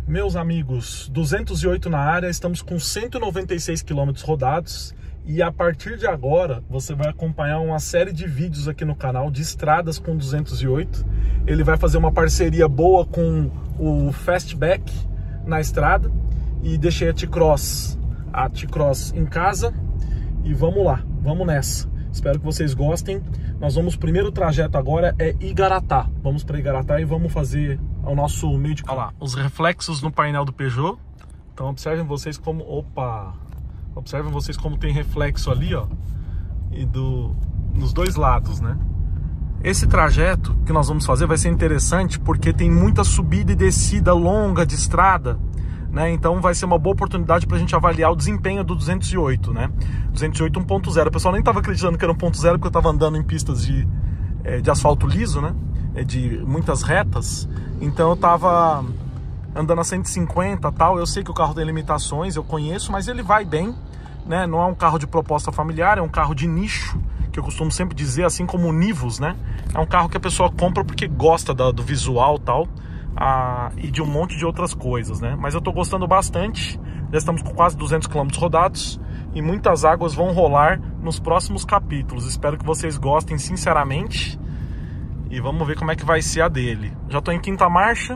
Meus amigos, 208 na área, estamos com 196 quilômetros rodados e a partir de agora você vai acompanhar uma série de vídeos aqui no canal de estradas com 208. Ele vai fazer uma parceria boa com o Fastback na estrada e deixei a T-Cross em casa e vamos lá, vamos nessa. Espero que vocês gostem. Nós vamos, o primeiro trajeto agora é Igaratá. Vamos para Igaratá e vamos fazer o nosso meio de... Olha lá, os reflexos no painel do Peugeot. Então observem vocês como... Opa! Observem vocês como tem reflexo ali, ó. E nos dois lados, né? Esse trajeto que nós vamos fazer vai ser interessante porque tem muita subida e descida longa de estrada, né? Então vai ser uma boa oportunidade para a gente avaliar o desempenho do 208, né? 208 1.0. O pessoal nem estava acreditando que era 1.0 porque eu estava andando em pistas de asfalto liso, né? De muitas retas. Então eu estava andando a 150 e tal. Eu sei que o carro tem limitações, eu conheço, mas ele vai bem, né? Não é um carro de proposta familiar, é um carro de nicho, que eu costumo sempre dizer, assim como o Nivus, né? É um carro que a pessoa compra porque gosta do visual e tal. E de um monte de outras coisas, né? Mas eu tô gostando bastante. Já estamos com quase 200 km rodados e muitas águas vão rolar nos próximos capítulos. Espero que vocês gostem sinceramente e vamos ver como é que vai ser a dele. Já tô em quinta marcha.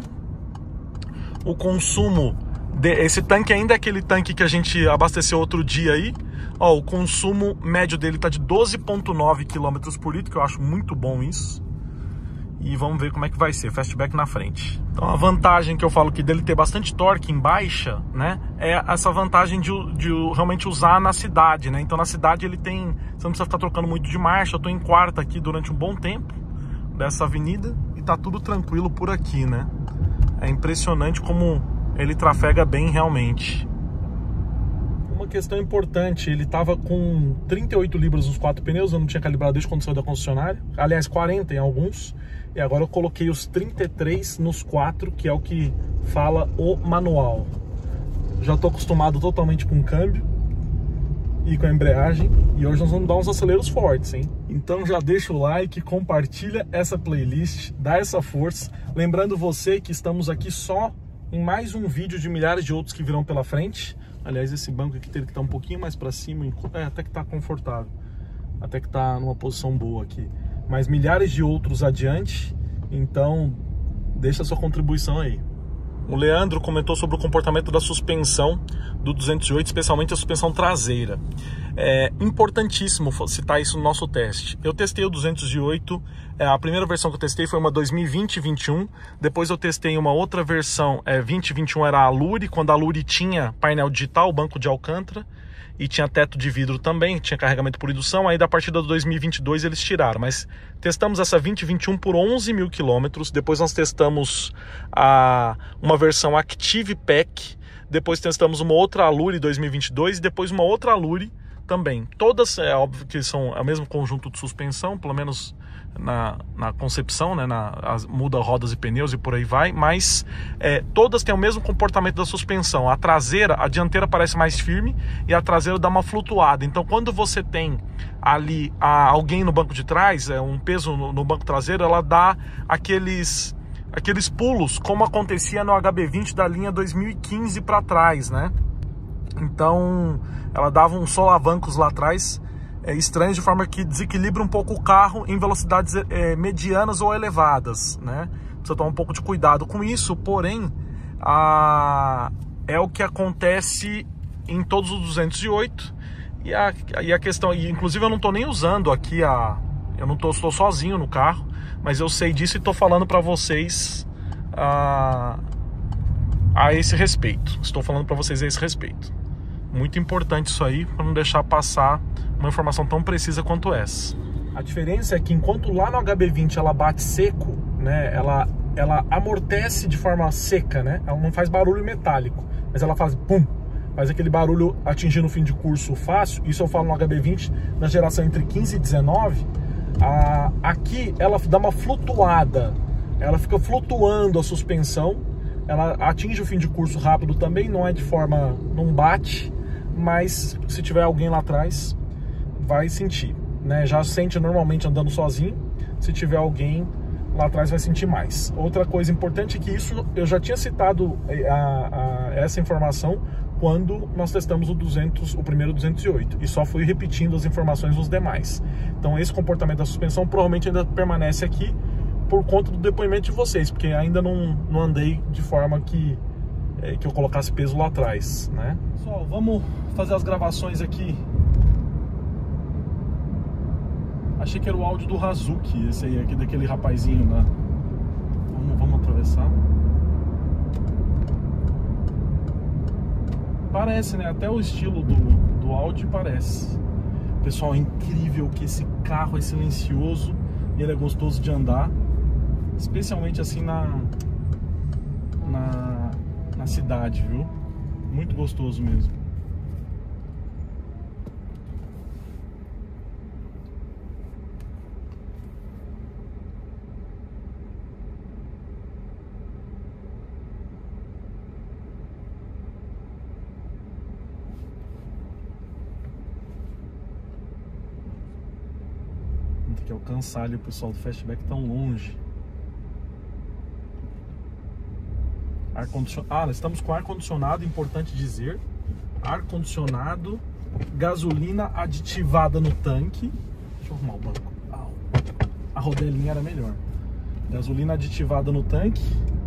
O consumo esse tanque ainda é aquele tanque que a gente abasteceu outro dia aí. Ó, o consumo médio dele tá de 12,9 km por litro, que eu acho muito bom isso. E vamos ver como é que vai ser, Fastback na frente. Então a vantagem que eu falo que dele ter bastante torque em baixa, né, é essa vantagem de realmente usar na cidade, né? Então na cidade ele tem, você não precisa ficar trocando muito de marcha. Eu tô em quarta aqui durante um bom tempo dessa avenida e tá tudo tranquilo por aqui, né? É impressionante como ele trafega bem realmente. Uma questão importante, ele tava com 38 libras nos 4 pneus, eu não tinha calibrado desde quando saiu da concessionária. Aliás, 40 em alguns. E agora eu coloquei os 33 nos 4, que é o que fala o manual. Já estou acostumado totalmente com o câmbio e com a embreagem. E hoje nós vamos dar uns aceleros fortes, hein? Então já deixa o like, compartilha essa playlist, dá essa força. Lembrando você que estamos aqui só em mais um vídeo de milhares de outros que virão pela frente. Aliás, esse banco aqui teve que estar um pouquinho mais para cima. Até que está confortável. Até que está numa posição boa aqui. Mas milhares de outros adiante, então deixa a sua contribuição aí. O Leandro comentou sobre o comportamento da suspensão do 208, especialmente a suspensão traseira. É importantíssimo citar isso no nosso teste. Eu testei o 208, a primeira versão que eu testei foi uma 2020-21, depois eu testei uma outra versão, 2021 era a Alure, quando a Alure tinha painel digital, banco de Alcântara, e tinha teto de vidro também, tinha carregamento por indução. Aí da partida do 2022 eles tiraram, mas testamos essa 2021 por 11 mil quilômetros. Depois nós testamos uma versão Active Pack, depois testamos uma outra Alure 2022 e depois uma outra Alure também. Todas, é óbvio que são o mesmo conjunto de suspensão, pelo menos na concepção, né, muda rodas e pneus e por aí vai, mas todas têm o mesmo comportamento da suspensão. A dianteira parece mais firme e a traseira dá uma flutuada. Então quando você tem ali alguém no banco de trás, um peso no banco traseiro, ela dá aqueles pulos, como acontecia no HB20 da linha 2015 para trás, né? Então ela dava uns solavancos lá atrás estranhos, de forma que desequilibra um pouco o carro em velocidades medianas ou elevadas, né? Precisa tomar um pouco de cuidado com isso, porém é o que acontece em todos os 208. E a questão, inclusive eu não estou nem usando aqui eu não estou sozinho no carro, mas eu sei disso e estou falando para vocês a esse respeito. Estou falando para vocês a esse respeito. Muito importante isso aí, para não deixar passar uma informação tão precisa quanto essa. A diferença é que enquanto lá no HB20 ela bate seco, né, ela amortece de forma seca, né? Ela não faz barulho metálico, mas ela faz pum, faz aquele barulho atingindo o fim de curso fácil. Isso eu falo no HB20 na geração entre 15 e 19. Aqui ela dá uma flutuada, ela fica flutuando a suspensão, ela atinge o fim de curso rápido também, não bate, mas se tiver alguém lá atrás vai sentir, né? Já sente normalmente andando sozinho, se tiver alguém lá atrás vai sentir mais. Outra coisa importante é que isso eu já tinha citado essa informação quando nós testamos o primeiro 208, e só fui repetindo as informações nos demais. Então esse comportamento da suspensão provavelmente ainda permanece aqui por conta do depoimento de vocês, porque ainda não andei de forma que eu colocasse peso lá atrás, né? Pessoal, vamos fazer as gravações aqui. Achei que era o áudio do Hazuki, esse aí aqui, daquele rapazinho lá. Vamos atravessar. Parece, né? Até o estilo do áudio parece. Pessoal, é incrível que esse carro é silencioso e ele é gostoso de andar. Especialmente assim na cidade, viu? Muito gostoso mesmo. Tem que alcançar ali o pessoal do Fastback tão longe. Nós estamos com ar-condicionado, importante dizer. Ar-condicionado, gasolina aditivada no tanque. Deixa eu arrumar o banco. A rodelinha era melhor. Gasolina aditivada no tanque.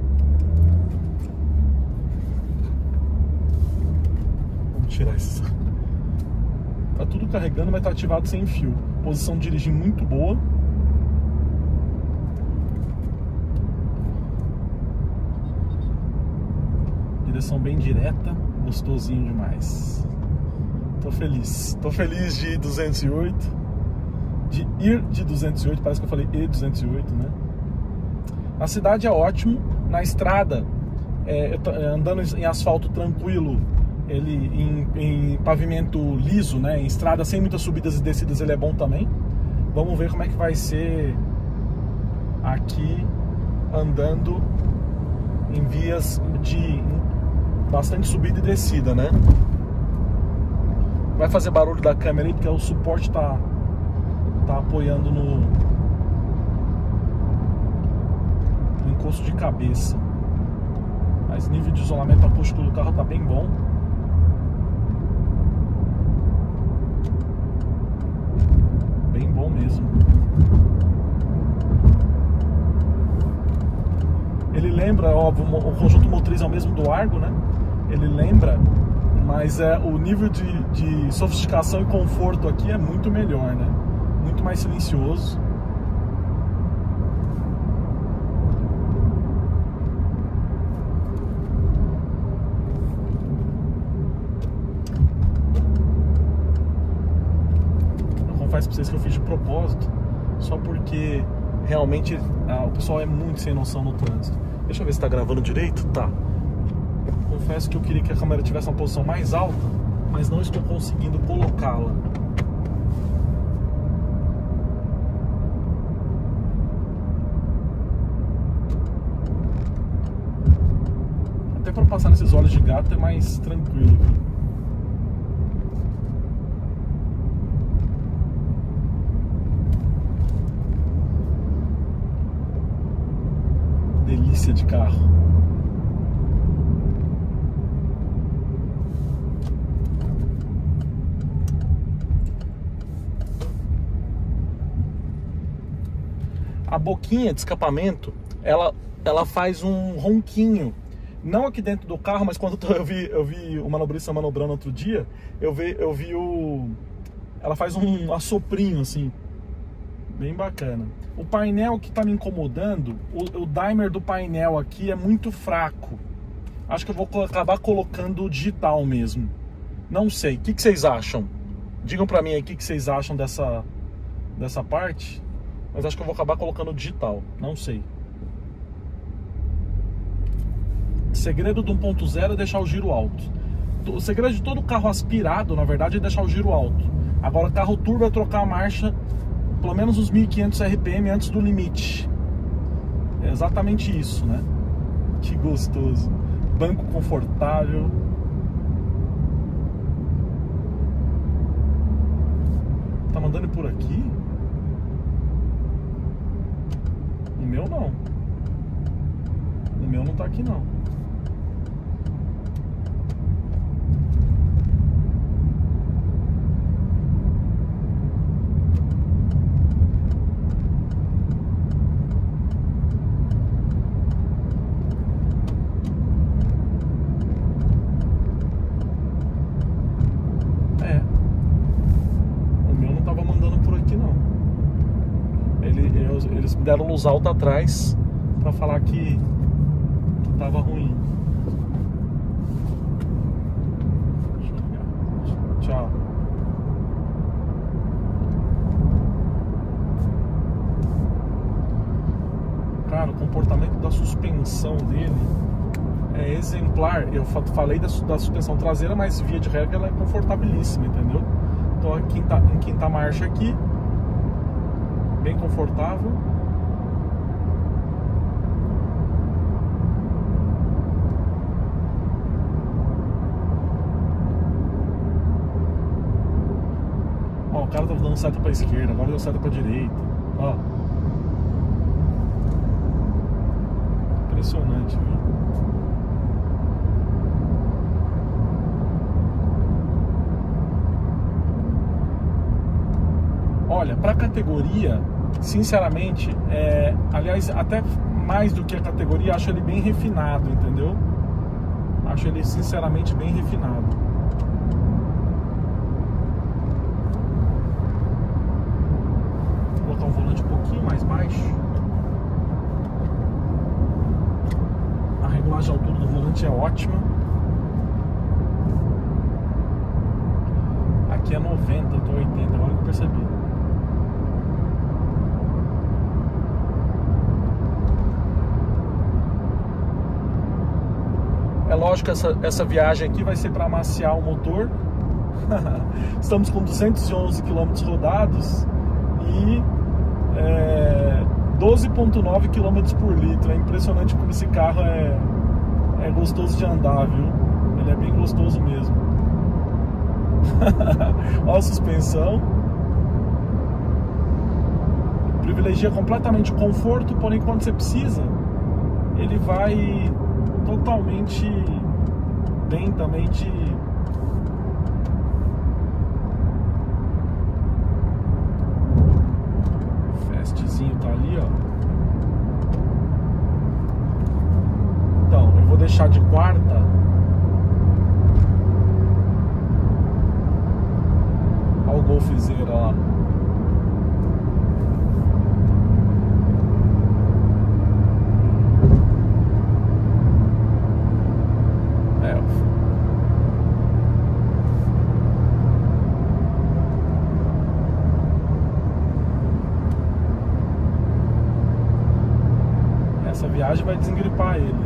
Vamos tirar isso. Tá tudo carregando, mas tá ativado sem fio. Posição de dirigir muito boa. Direção bem direta, gostosinho demais. Tô feliz de ir 208, de ir de 208, parece que eu falei E208, né? Na cidade é ótimo, na estrada, andando em asfalto tranquilo, ele em pavimento liso, né? Em estrada sem muitas subidas e descidas, ele é bom também. Vamos ver como é que vai ser aqui andando em vias de bastante subida e descida, né? Vai fazer barulho da câmera aí porque o suporte tá apoiando no encosto de cabeça. Mas nível de isolamento acústico do carro tá bem bom. Bem bom mesmo. Ele lembra, óbvio, o conjunto motriz é o mesmo do Argo, né? Ele lembra, mas o nível de sofisticação e conforto aqui é muito melhor, né? Muito mais silencioso. Eu confesso pra vocês que eu fiz de propósito, só porque realmente o pessoal é muito sem noção no trânsito. Deixa eu ver se tá gravando direito. Tá. Confesso que eu queria que a câmera tivesse uma posição mais alta, mas não estou conseguindo colocá-la. Até para passar nesses olhos de gato é mais tranquilo. Delícia de carro. A boquinha de escapamento, ela faz um ronquinho. Não aqui dentro do carro, mas quando eu vi o manobrista manobrando outro dia, ela faz um assoprinho assim. Bem bacana. O painel que tá me incomodando, o dimmer do painel aqui é muito fraco. Acho que eu vou acabar colocando o digital mesmo. Não sei. O que vocês acham? Digam pra mim aí o que vocês acham dessa parte. Mas acho que eu vou acabar colocando o digital. Não sei. O segredo do 1.0 é deixar o giro alto. O segredo de todo carro aspirado, na verdade, é deixar o giro alto. Agora, carro turbo é trocar a marcha pelo menos uns 1500 RPM antes do limite. É exatamente isso, né? Que gostoso. Banco confortável. Tá mandando por aqui? meu não. O meu não tá aqui não. Eles deram luz alta atrás pra falar que tava ruim. Deixa eu ligar. Tchau. Cara, o comportamento da suspensão dele é exemplar. Eu falei da suspensão traseira, mas via de regra ela é confortabilíssima, entendeu? Tô em quinta marcha aqui, bem confortável. Ó, o cara tava dando seta pra esquerda, agora deu seta pra direita. Ó. Impressionante, viu? Olha, pra categoria, sinceramente, aliás, até mais do que a categoria, acho ele bem refinado, entendeu? Acho ele sinceramente bem refinado. Vou botar o volante um pouquinho mais baixo. A regulagem de altura do volante é ótima. Aqui é 90, eu tô 80, agora que eu percebi. É lógico que essa viagem aqui vai ser para amaciar o motor. Estamos com 211 km rodados e 12,9 km por litro. É impressionante como esse carro é gostoso de andar, viu? Ele é bem gostoso mesmo. Olha a suspensão. Privilegia completamente o conforto, porém quando você precisa, ele vai totalmente bem também de... Fastzinho tá ali, ó. Então, eu vou deixar de quarta. Olha o golfezeiro lá. Essa viagem vai desengripar ele.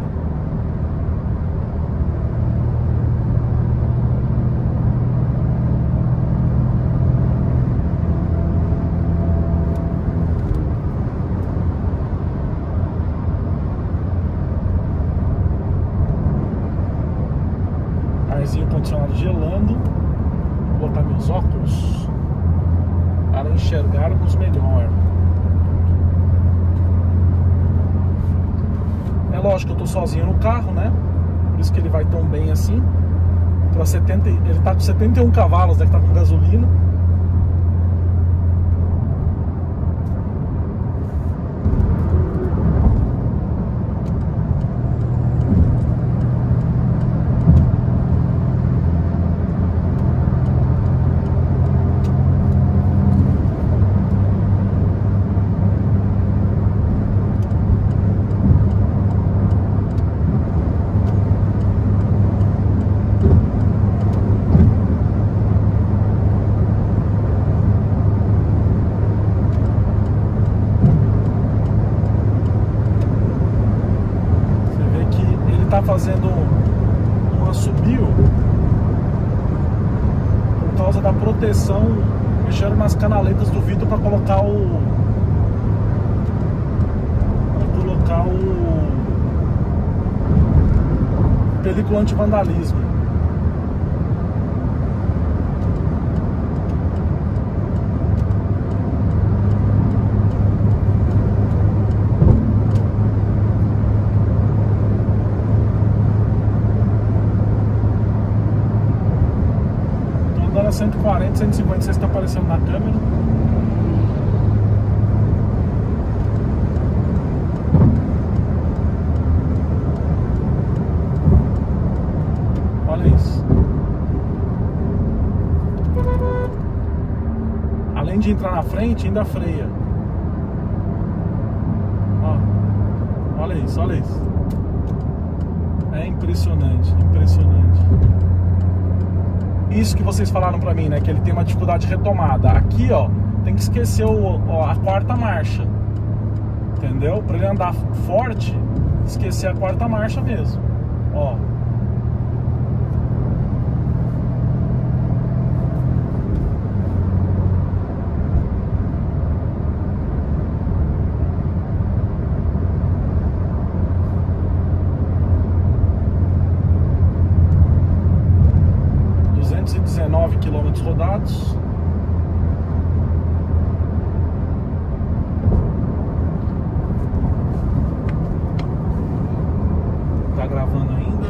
Arzinho condicionado gelando. Vou botar meus óculos para enxergarmos melhor. É lógico que eu tô sozinho no carro, né? Por isso que ele vai tão bem assim. Ele tá com 71 cavalos, deve estar com gasolina. Tá fazendo um assobio por causa da proteção, mexendo nas canaletas do vidro para colocar o película anti-vandalismo. a 140, 150, vocês estão aparecendo na câmera. Olha isso. Além de entrar na frente, ainda freia. Ó, olha isso, olha isso. É impressionante, impressionante. Isso que vocês falaram pra mim, né? Que ele tem uma dificuldade de retomada. Aqui, ó, tem que esquecer a quarta marcha. Entendeu? Pra ele andar forte, esquecer a quarta marcha mesmo. Ó. Quilômetros rodados. Tá gravando ainda.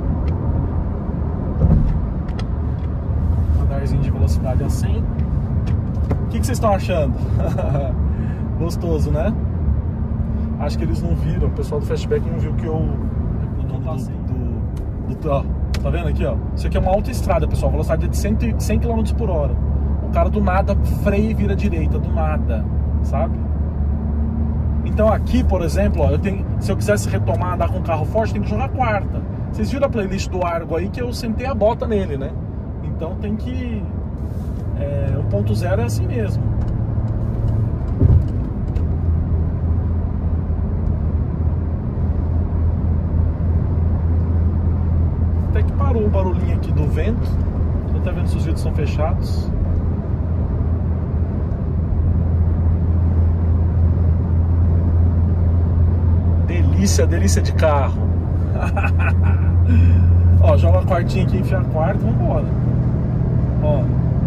Radarzinho de velocidade a 100. O que vocês estão achando? Gostoso, né? Acho que eles não viram. O pessoal do Fastback não viu que eu ó, tá vendo aqui, ó? Isso aqui é uma autoestrada, pessoal. Velocidade de 100 km por hora. O cara do nada freia e vira à direita, do nada, sabe? Então aqui, por exemplo, ó, se eu quisesse retomar, andar com um carro forte, tem que jogar quarta. Vocês viram a playlist do Argo aí que eu sentei a bota nele, né? Então tem que... 1.0 é assim mesmo. Até que parou o barulhinho aqui do vento. Tô até vendo se os vidros são fechados. Delícia, delícia de carro. Ó, joga a quartinha aqui, enfia a quarta e vambora. Ó.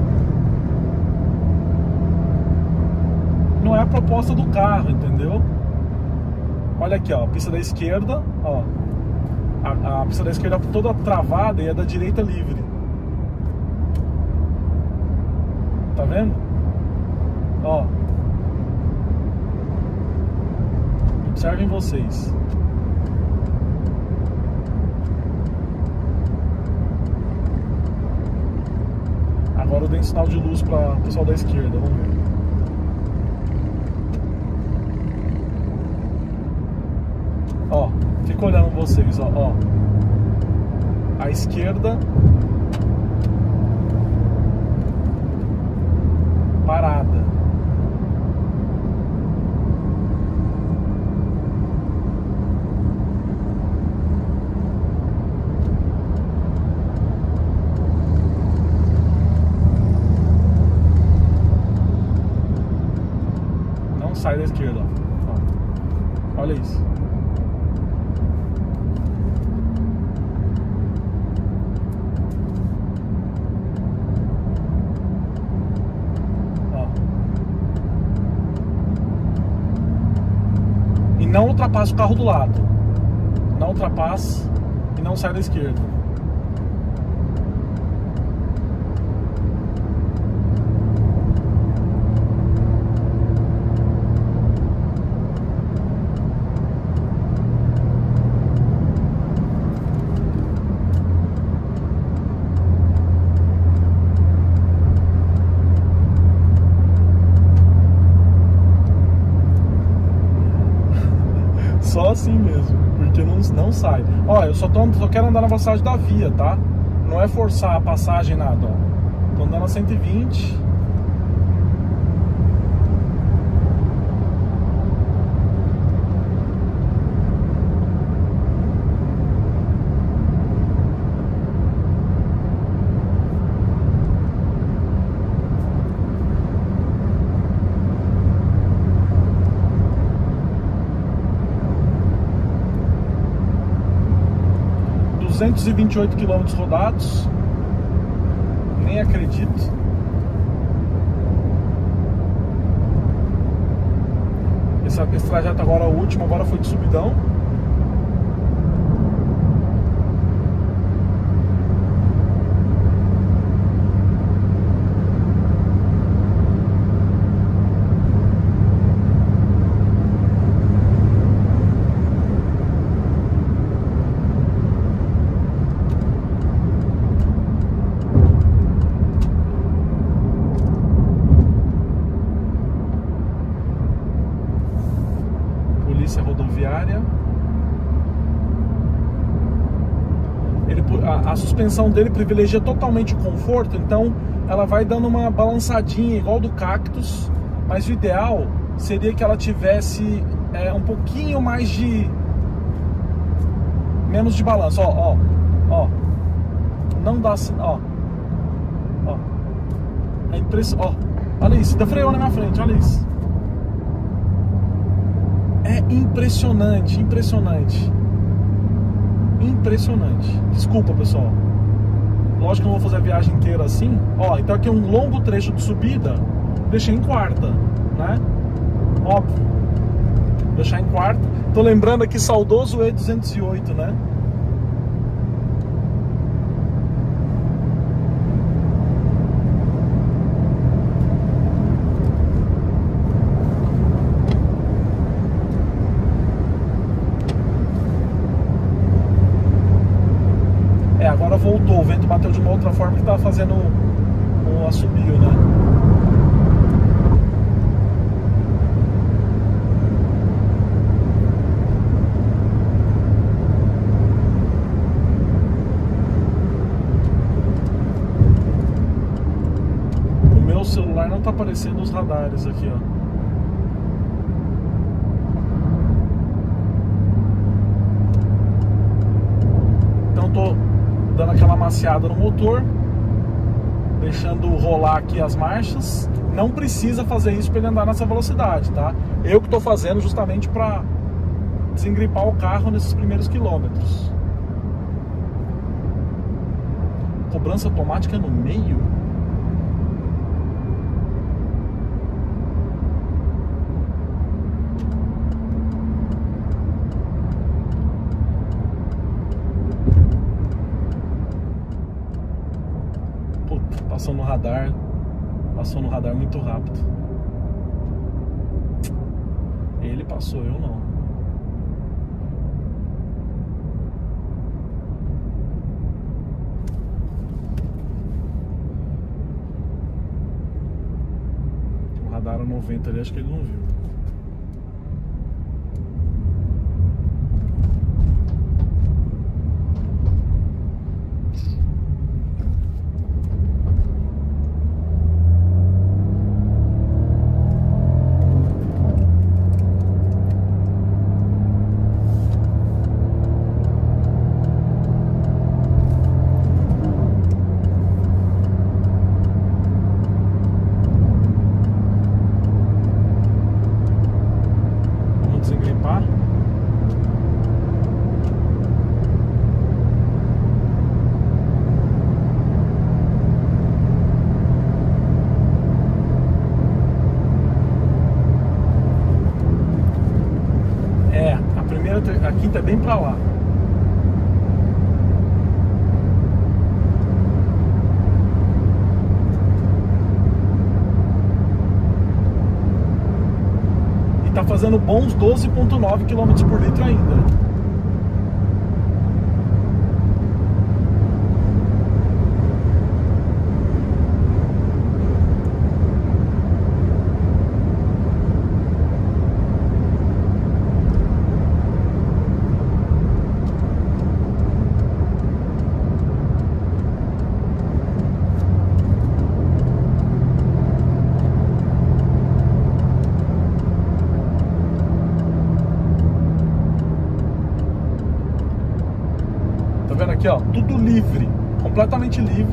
Não é a proposta do carro, entendeu? Olha aqui, ó, pista da esquerda, ó. A pista da esquerda toda travada e a da direita livre. Tá vendo? Ó. Observem vocês. Agora eu dei um sinal de luz para o pessoal da esquerda, vamos ver. Ó, fico olhando vocês, ó. A esquerda parada. Não sai da esquerda, ó. Olha isso. Não ultrapassa o carro do lado. Não ultrapassa e não sai da esquerda. Só assim mesmo, porque não sai. Ó, eu só quero andar na velocidade da via, tá? Não é forçar a passagem, nada, ó. Tô andando a 120. ...228 km rodados. Nem acredito. Esse trajeto agora, o último, agora foi de subidão. a suspensão dele privilegia totalmente o conforto, então ela vai dando uma balançadinha igual do Cactus, mas o ideal seria que ela tivesse um pouquinho mais de... menos de balanço, ó. Não dá assim, ó. É impressionante, ó. Olha isso, ainda freou na minha frente, olha isso. É impressionante, impressionante. Impressionante. Desculpa, pessoal. Lógico que eu não vou fazer a viagem inteira assim. Ó, então aqui é um longo trecho de subida. Deixei em quarta, né? Óbvio. Deixar em quarta. Tô lembrando aqui, saudoso E208, né? Agora voltou, o vento bateu de uma outra forma que estava fazendo um assobio, né? O meu celular não tá aparecendo os radares aqui, ó. Então tô dando aquela maciada no motor, deixando rolar aqui as marchas. Não precisa fazer isso para ele andar nessa velocidade, tá? Eu que tô fazendo justamente para desengripar o carro nesses primeiros quilômetros. Cobrança automática no meio? Passou no radar muito rápido. Ele passou, eu não. O radar a 90 ali, acho que ele não viu. A quinta é bem pra lá. E tá fazendo bons 12,9 km por litro ainda. Aqui, ó, tudo livre, completamente livre.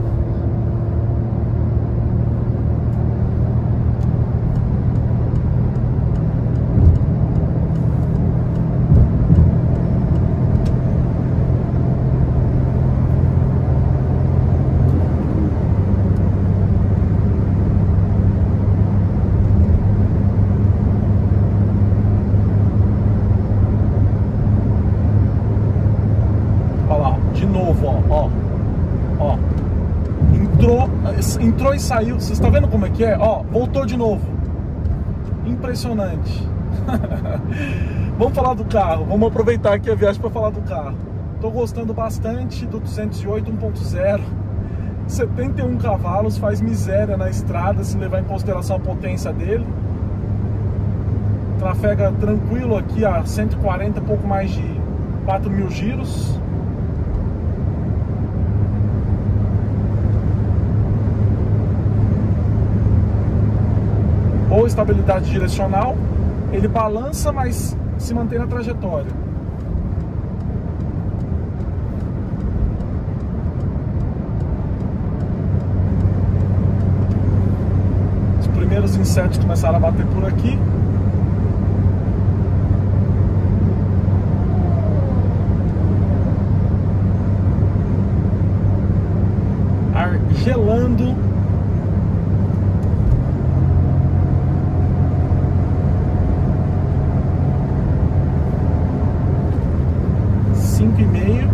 Entrou e saiu. Vocês estão vendo como é que é? Ó, voltou de novo. Impressionante. Vamos falar do carro. Vamos aproveitar aqui a viagem para falar do carro. Tô gostando bastante do 208 1.0. 71 cavalos, faz miséria na estrada se levar em consideração a potência dele. Trafega tranquilo aqui a 140, pouco mais de 4.000 giros. boa estabilidade direcional, ele balança, mas se mantém na trajetória. Os primeiros insetos começaram a bater por aqui. Ar gelando. Cinco e meio.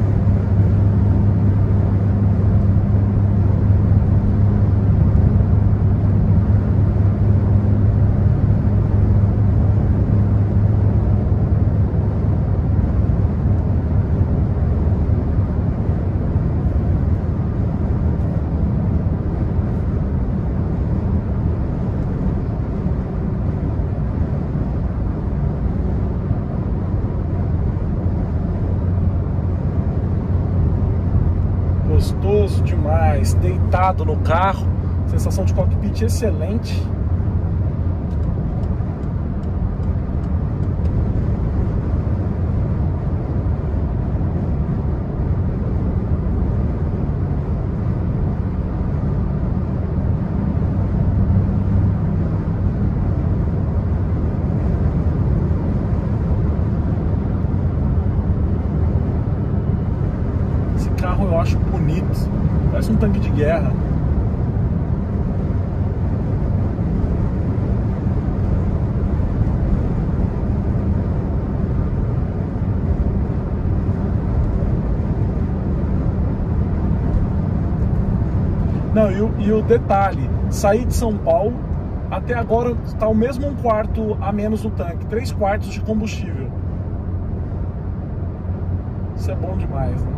Gostoso demais, deitado no carro, sensação de cockpit excelente. Carro eu acho bonito, parece um tanque de guerra. Não, e o detalhe, sair de São Paulo, até agora está o mesmo 1/4 a menos no tanque, 3/4 de combustível. Isso é bom demais, né?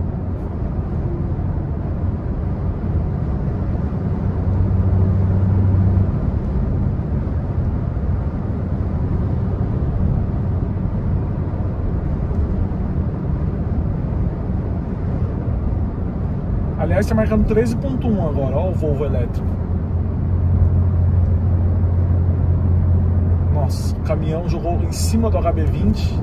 Aliás, está marcando 13.1 agora, ó, o Volvo elétrico. Nossa, o caminhão jogou em cima do HB20.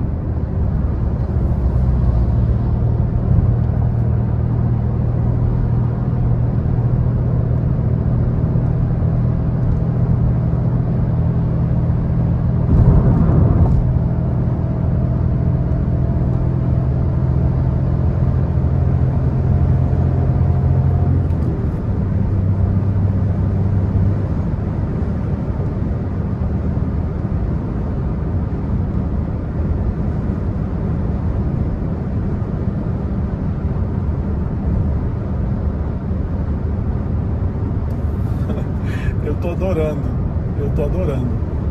Eu tô adorando.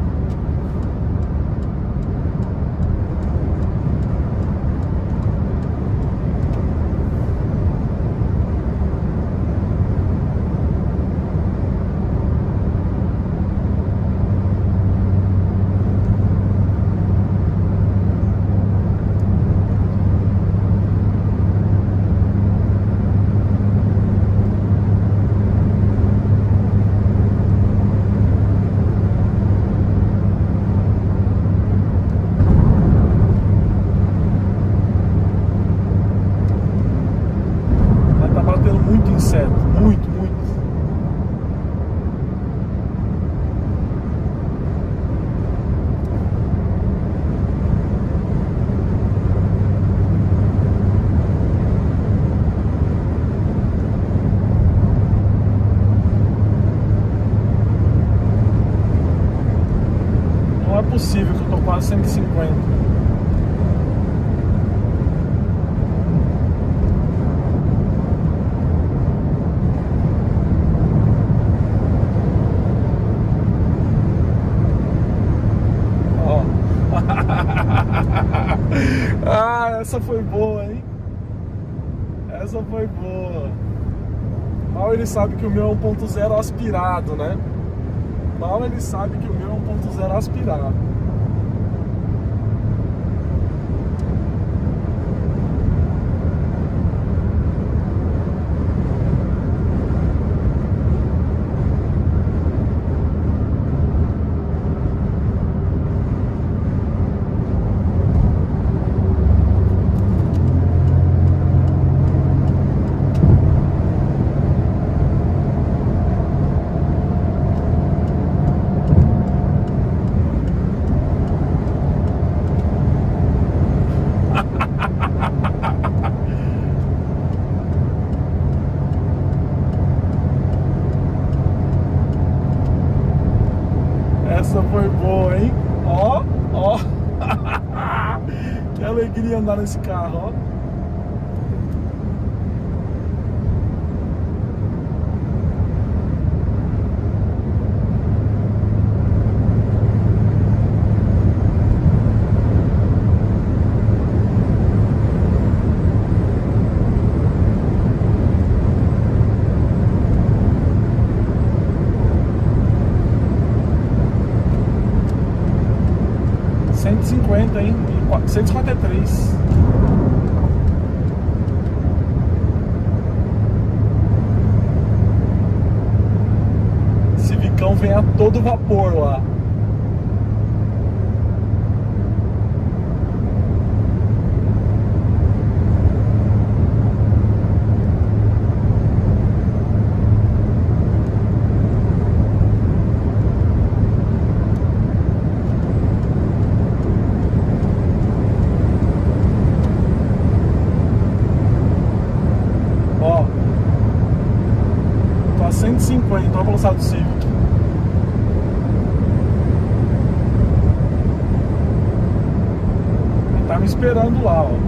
Muito inseto, muito. Não é possível que eu tô quase 150. Ah, essa foi boa, hein? Essa foi boa. Mal ele sabe que o meu é 1.0 aspirado, né? Mal ele sabe que o meu é 1.0 aspirado. andar nesse carro, ó. Hein? 153. Civicão vem a todo vapor lá. Ó, tô a 150, olha a velocidade do Civic. Ele tá me esperando lá, ó.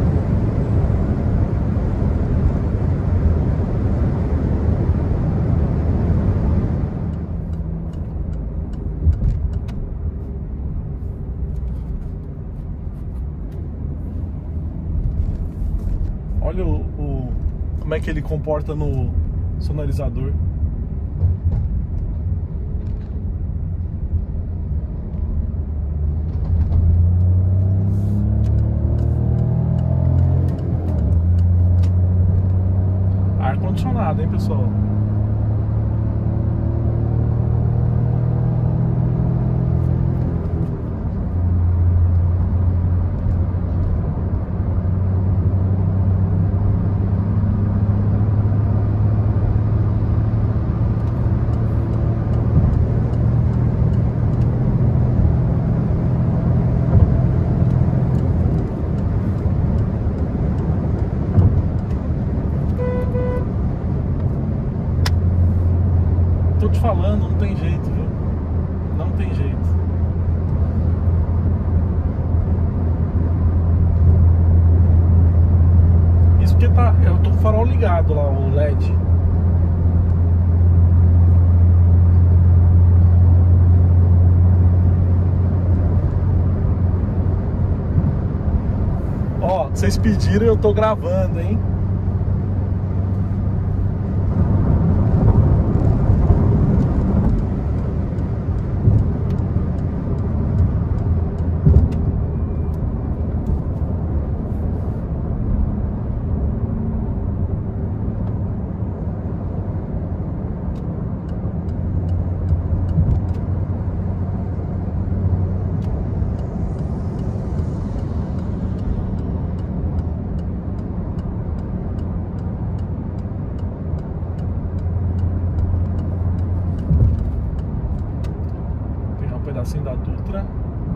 Olha como é que ele comporta no sonorizador. Ar-condicionado, hein, pessoal? Tô te falando, não tem jeito, viu? Não tem jeito. Isso porque tá, eu tô com o farol ligado lá, o LED. Ó, vocês pediram e eu tô gravando, hein? Pedacinho da Dutra.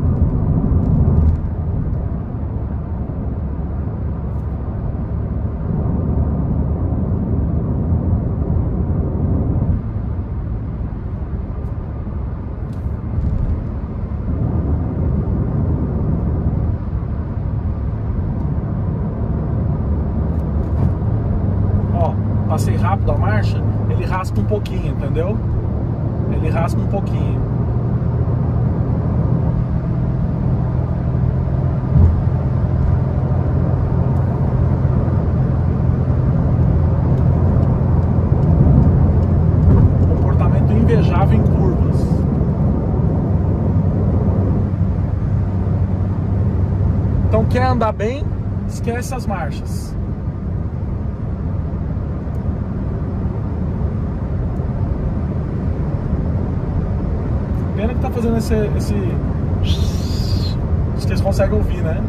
Ó, passei rápido a marcha, ele raspa um pouquinho, entendeu? Ele raspa um pouquinho. Invejável em curvas. Então quer andar bem? Esquece as marchas. Pena que tá fazendo esse... Vocês conseguem ouvir, né?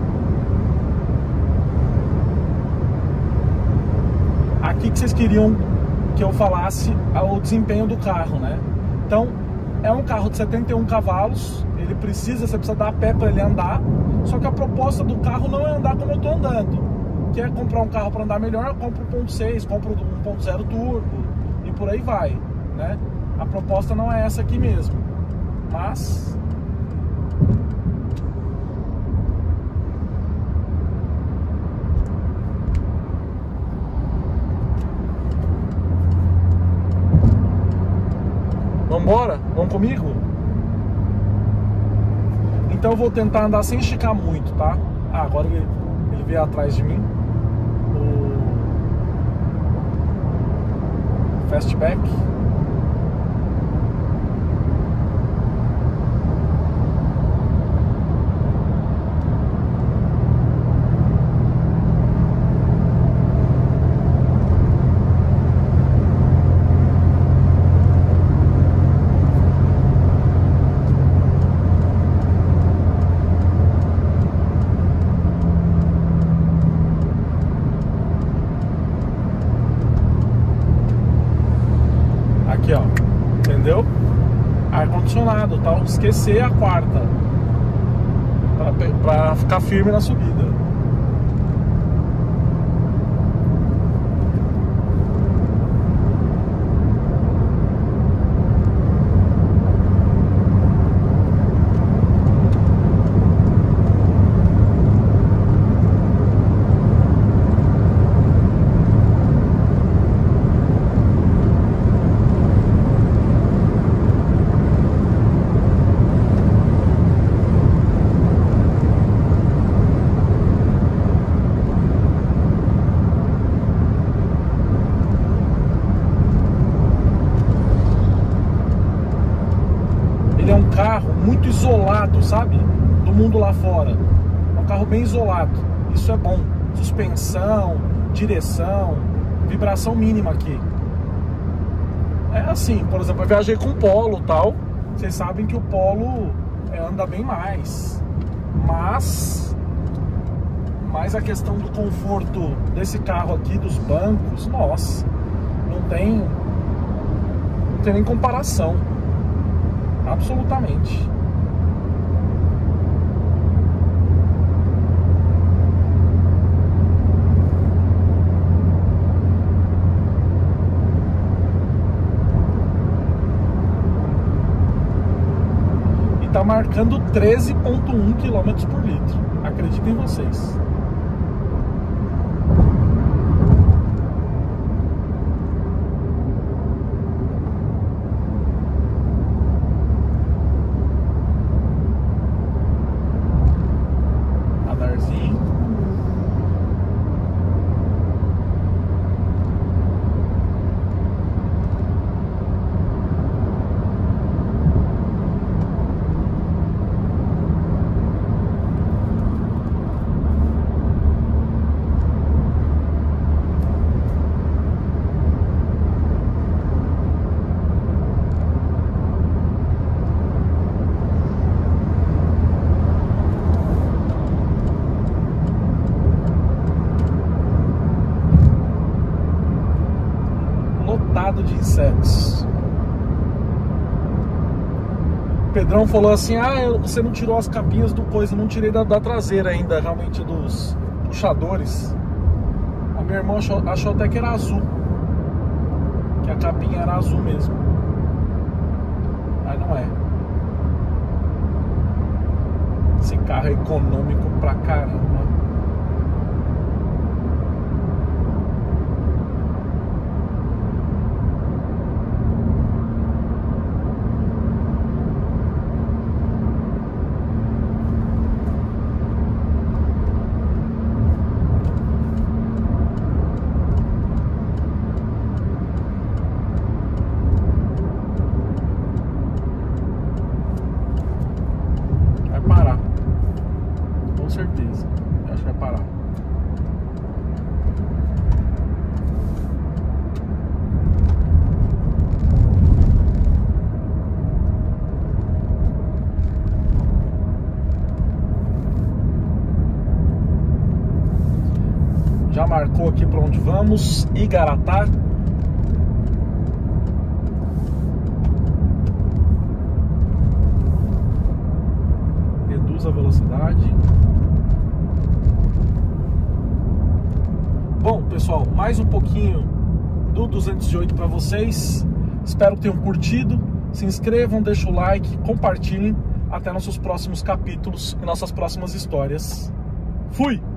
Aqui que vocês queriam que eu falasse o desempenho do carro, né? Então, é um carro de 71 cavalos, você precisa dar a pé para ele andar, só que a proposta do carro não é andar como eu tô andando. Quer comprar um carro para andar melhor, compra o 1.6, compra o 1.0 turbo e por aí vai, né? A proposta não é essa aqui mesmo, mas embora? Vão comigo? Então eu vou tentar andar sem esticar muito, tá? Ah, agora ele veio atrás de mim. O fastback. Aqui, ó, entendeu? Ar-condicionado, tal. Esquecer a quarta pra ficar firme na subida. Ele é um carro muito isolado, sabe? Do mundo lá fora. É um carro bem isolado. Isso é bom. Suspensão, direção, vibração mínima aqui. É assim, por exemplo, eu viajei com o Polo e tal. Vocês sabem que o Polo anda bem mais. Mas a questão do conforto desse carro aqui, dos bancos, nossa, não tem nem comparação. Absolutamente. E tá marcando 13,1 km por litro. Acreditem vocês. De insetos. O Pedrão falou assim: ah, você não tirou as capinhas do coisa. Não tirei da traseira ainda, realmente, dos puxadores. A minha irmã achou até que era azul, que a capinha era azul mesmo, mas não é. Esse carro é econômico pra caramba. Certeza, eu acho que vai parar. Já marcou aqui para onde vamos? Igaratá. Reduz a velocidade. Bom, pessoal, mais um pouquinho do 208 para vocês. Espero que tenham curtido. Se inscrevam, deixem o like, compartilhem. Até nossos próximos capítulos e nossas próximas histórias. Fui!